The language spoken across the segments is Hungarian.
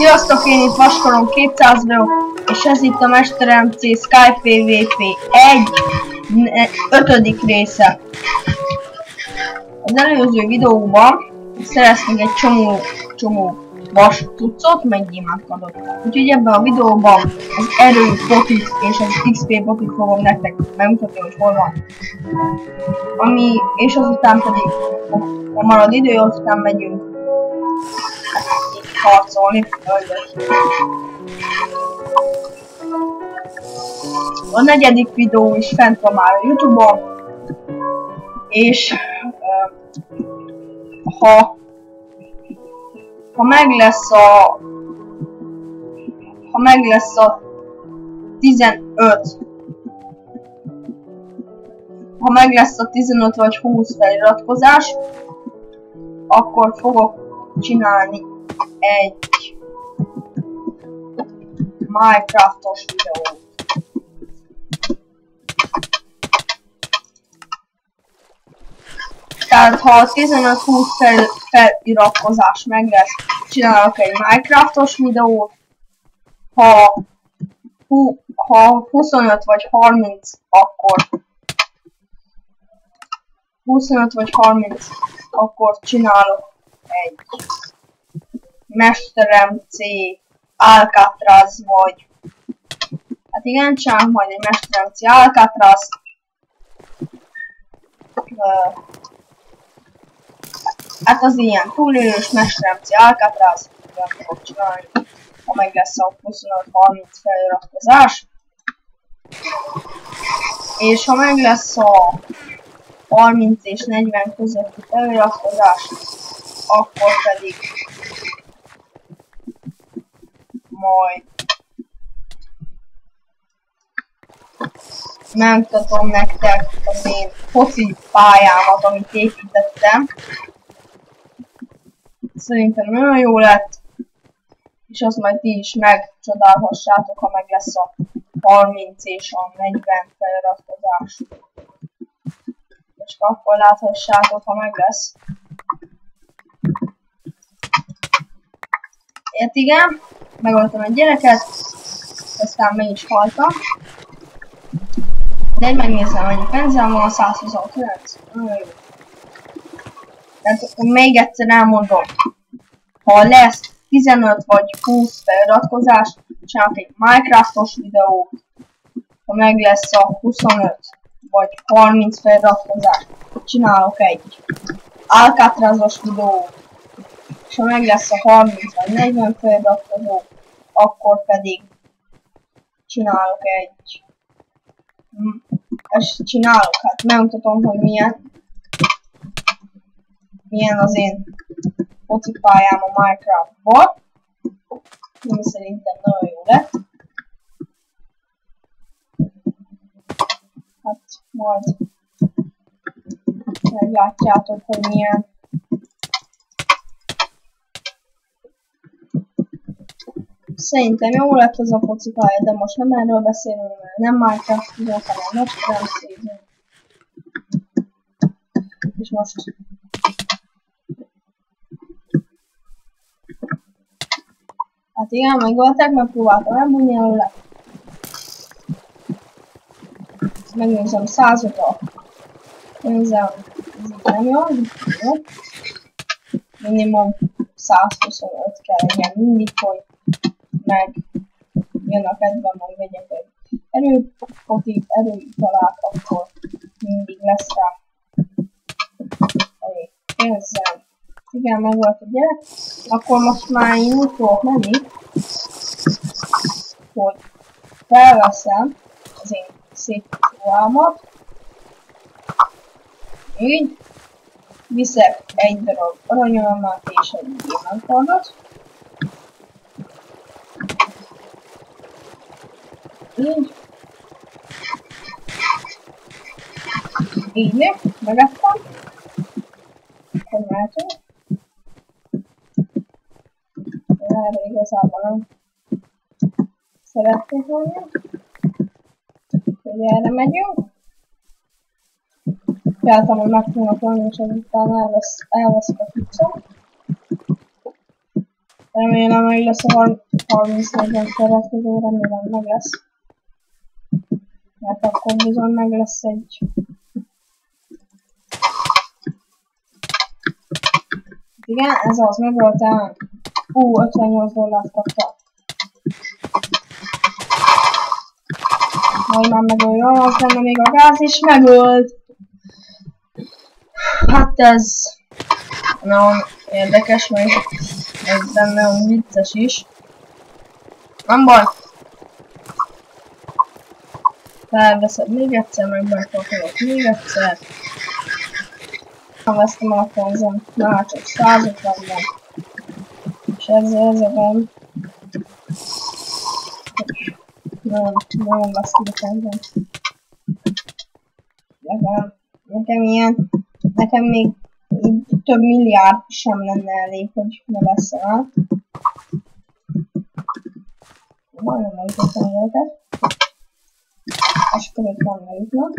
Sziasztok, én itt Vaskaron 200 vagyok, és ez itt a Mester MC Skype PvP 1 5. része. Az előző videóban szereztünk egy csomó vas cuccot, meg gyémántkardot. Úgyhogy ebben a videóban az erő botit és az XP botit fogom nektek megmutatni, hogy hol van. És azután pedig, ha marad idő, azután megyünk harcolni. A 4. videó is fent van már a YouTube-on, és ha meg lesz a 15 vagy 20 feliratkozás, akkor fogok csinálni egy Minecraftos videót. Tehát ha a 15-20 feliratkozás meg lesz, csinálok egy Minecraftos videót. Ha 25 vagy 30, akkor csinálok egy Mester MC Alcatraz, vagy hát igen, csinálok majd egy Mester MC Alcatraz. Hát az ilyen túlélős Mester MC Alcatraz, nem fogok csinálni, ha meg lesz a 25-30 feliratkozás. És ha meg lesz a 30 és 40 közötti feliratkozás, akkor pedig majd megmutatom nektek az én foci pályámat, amit építettem. Szerintem nagyon jó lett, és azt majd ti is megcsodálhassátok, ha meg lesz a 30 és a 40 feliratkozás. És akkor láthassátok, ha meg lesz. Ért igen, megöltem egy gyereket, aztán meg is haltam. De megnézem, mennyi penzám van, 129. Nagyon jó. Tehát még egyszer elmondom, ha lesz 15 vagy 20 feliratkozás, csinálok egy Minecraftos videót. Ha meg lesz a 25 vagy 30 feliratkozás, csinálok egy Alcatrazos videót. És ha meg lesz a 30 vagy 40 feliratkozó, akkor pedig csinálok egy... Ezt csinálok, hát megmutatom, hogy milyen az én focipályám a Minecraftban. Ami szerintem nagyon jó lett. Hát majd meglátjátok, hogy milyen. Szerintem jó lett az a focipálya, de most nem erről beszélünk, mert nem Minecraft videók, hanem Mester MC. És most... Hát igen, megvolták, megpróbáltam elbújni előle. Megnézem 105-a. Nézem, ez itt nem jó. Minimum 125 kell legyen mindig, hogy meg jön a kedvem, hogy vegyek egy erőpotit, erőitalát, akkor mindig lesz rá elég pénzem. Igen, meg volt a gyerek. Akkor most már én úgy fogok menni, hogy felveszem az én szép ruhámat. Így. Viszek egy darab aranyalmát és egy gyémántkardot. Így. Így, megettem. Hogy mehetünk. Erre igazából nem szeretnék volna. Hogy erre megyünk. Féltem, hogy meg fognak volni, és azután elveszek a cuccom. Remélem, hogy lesz a 30-40 következő, remélem meg lesz. Mert akkor bizony meg lesz egy... Igen, ez az, meg voltál. 58 dollárt kapta. Majd már megöljön, az benne még a gáz is megölt. Hát ez nagyon érdekes, meg ez nagyon vicces is. Nem baj. Felveszed még egyszer, meg megkapolok még egyszer. Ha vesztem el a pénzem, már csak 150 van. És ezzel ez a gond. Nagyon vesztem a pénzem. Nekem még több milliárd sem lenne elég, hogy ne veszem el. Majdnem megütöttem őket. És között van megütnek.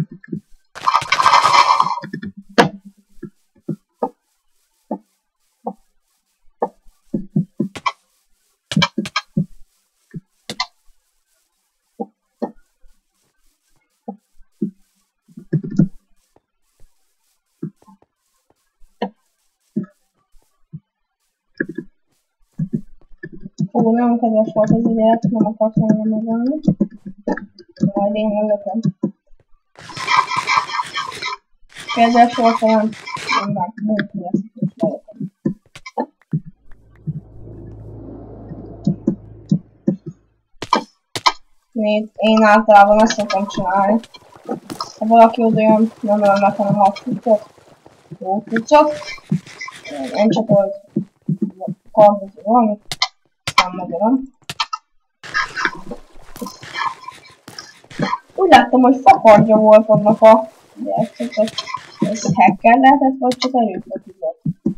Ó, nagyon kedves volt az gyerek, nem akart volna megállni. Majd én lelököm. Kedves volt olyan, nem már bújt lesz, és lelököm. Én általában ezt szoktam csinálni. Ha valaki oda jön, nem ölnek, hanem a kutyot. Jó kutyot. Én csak ott kardot valamit. Nem megölöm. Úgy láttam, hogy fakardja volt annak a gyereknek. Ez hacker lehetett, vagy csak előfordított.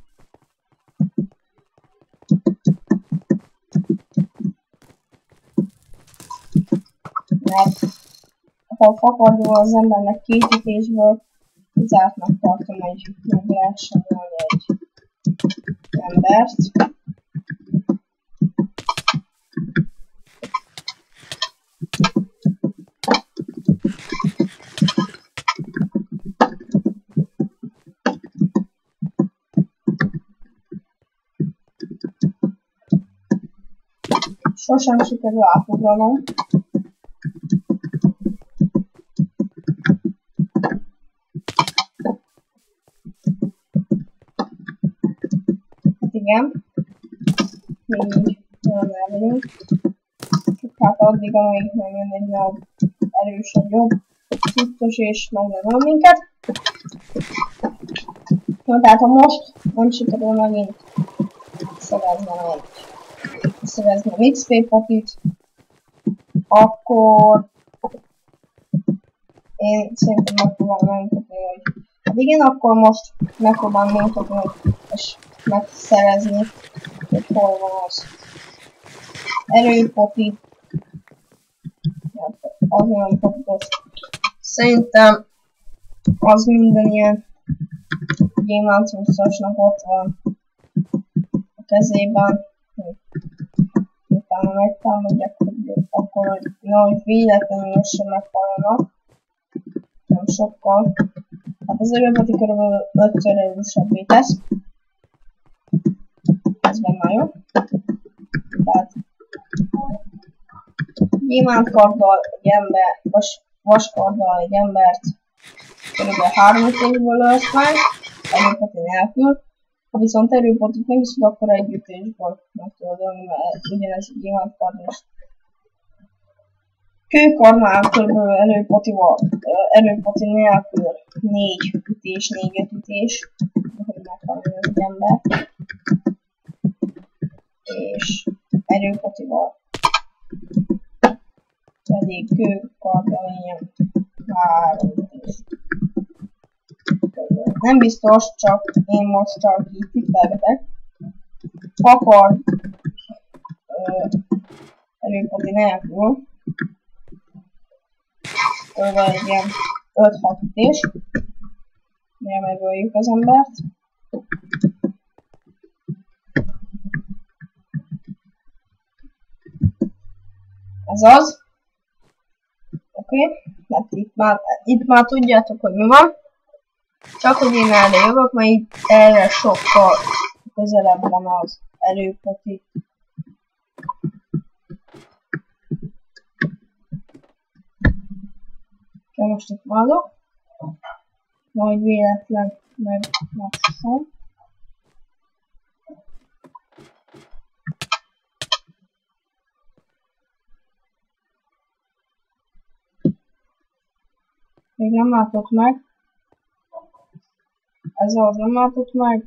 Mert ha fakardja van az embernek két ütésből, zártnak tartom, hogy meg lehessen ölni egy embert. Sosem sikerül átugranom. Hát igen. Így nagyon elmegyünk. Hát addig, amíg megjön egy nagyobb, erősebb, jobb, tudtos és megölöm minket. No, tehát ha most nem sikerül megint szereznem XP potit, akkor én szerintem megpróbálom megmutatni, hogy hát igen, akkor most megpróbálom megmutatni, és megszerezni, hogy hol van az erőpoti, az olyan potos. Szerintem az minden ilyen gyémántúszosnak ott van a kezében. Utána megtámadják, akkor hogy nehogy véletlenül sem meghaljanak. Nem sokkal. Hát az erőpoti körülbelül 5-ször erősebbé tesz. Ez benne jó. Tehát gyémántkarddal egy ember, vaskarddal egy embert körülbelül 3 ütésből ölsz meg, erőpoti nélkül. Ha viszont erőpotit megiszod, akkor egy ütésből meg tudod ölni, mert ugyanez egy gyémántkard is. Kőkarnál körülbelül erőpoti nélkül 4 ütés, 4-5 ütés, hogy meghalni az ember. És erőpotival pedig kőkarddal ilyen 3 ütés. Nem biztos, csak én most csak így tippelgetek. Fakard erőpoti nélkül körülbelül egy ilyen 5-6 ütés, mire megöljük az embert. Ez az. Oké. Hát itt már tudjátok, hogy mi van. Csak hogy én erre jövök, mert itt erre sokkal közelebb van az erőpoti. Most itt maradok. Majd véletlen megszom. Még nem látott meg. Ez az nem látott meg.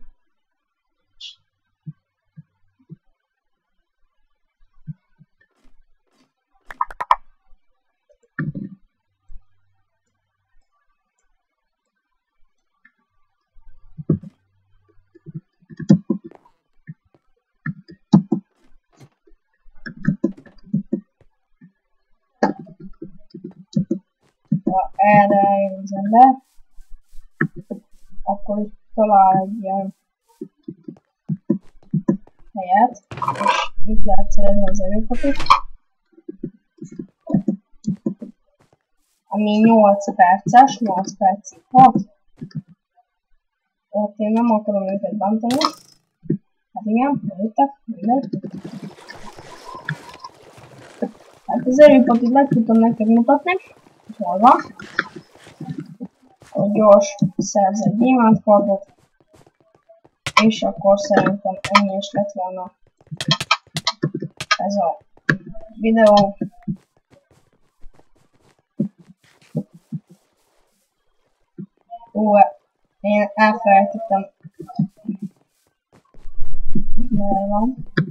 Ha erre eljön az ember, akkor itt talál egy ilyen helyet, és itt lehet szerezni az erőpotit, ami 8 perces, 8 percig hat. Ott én nem akarom őket bántani. Hát igen, jöttek, mindegy. Hát az erőpotit meg tudom neked mutatni, hol van. Hogy gyors szerz egy gyémántkardot, és akkor szerintem ennyi is lett volna ez a videó. Én elfelejtettem, merre van.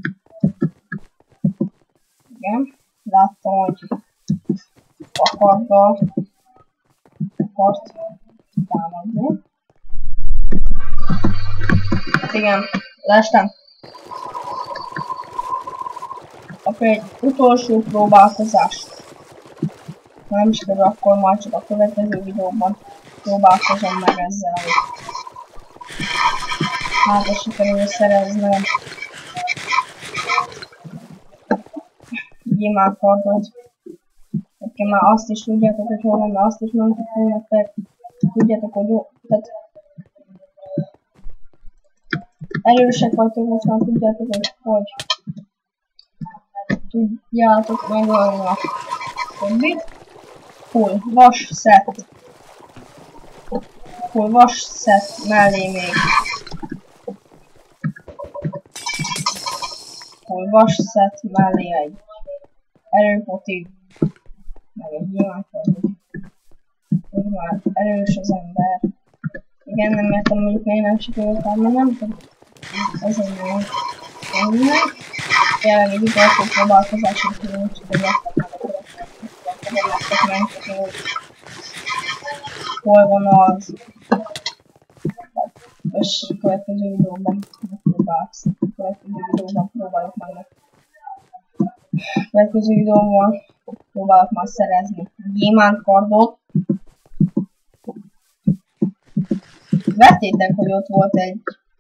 Igen, láttam, hogy akart támadni. Igen, lestem. Akkor egy utolsó próbálkozás. Ha nem is kell, akkor majd csak a következő videóban próbálkozom meg ezzel. Hát, és sikerül szereznem gyémántkardot. Egyébként már azt is tudjátok, hogy hol van, mert azt is mondhatom nektek. Tudjátok, hogy jó, tehát erősek vagytok, most már tudjátok, hogy tudjátok megölni a többit. Full vas set. Full vas set mellé még. Full vas set mellé egy erőpoti, meg egy gyémántkard. Úgy már erős az ember. Igen, nem értem, mondjuk miért nem sikerült elmennem, ezért nem ennek. Jelenleg egy utolsó próbálkozáson kívül csak egy lettek meg, hol van az. És a következő videóban megpróbálsz. A következő videóban próbálok meg. A következő videóban próbálok majd szerezni gyémántkardot. Vettétek, hogy ott volt egy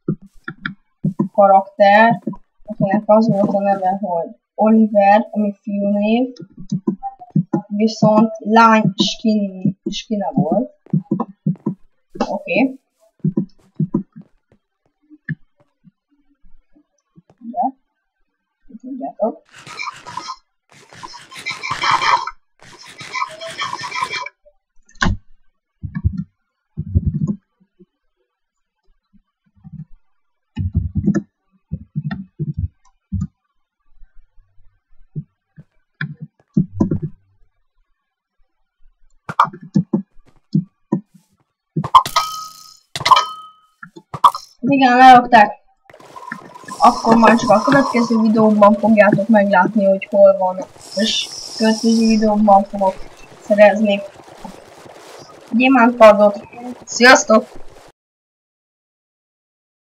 karakter, akinek az volt a neve, hogy Oliver, ami fiúnév, viszont lány skine volt. Oké. Ugye? Tudjátok. Igen, lerakták. Akkor majd csak a következő videóban fogjátok meglátni, hogy hol van. És a következő videóban fogok szerezni gyémántkardot. Sziasztok!